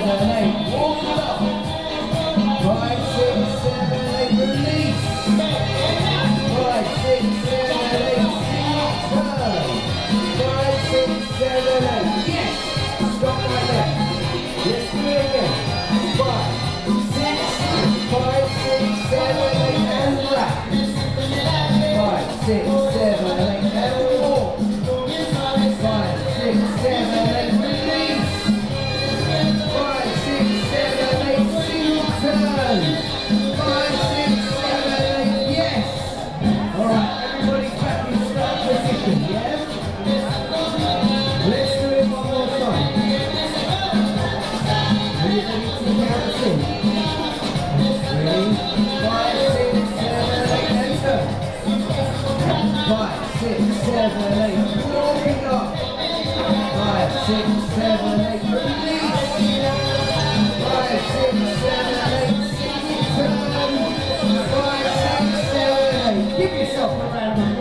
seven, eight. Walk it up. 5, 6, 7, 8. Release. 5, 6, 7, 8. Turn. 5, 6, 7, 8. Yes. Stop right there. Let's do it again. 5, 6, 7, 8, and wrap. 5, 6, 7, 8, and walk. 5, 6, 7, 8, release. 5, 6, 7, 8, single turn. 5, 6, 7, 8, yes. Alright, everybody back in start position, yes? Let's do it one more time. Are you ready to count us in? 3, 5, 6, 7, 8, and turn. 5, 6, 7, 8, walking up. 5, 6, 7, 8, release. 5, 6, 7, 8, single turn. 5, 6, 7, 8. Give yourself a round of applause.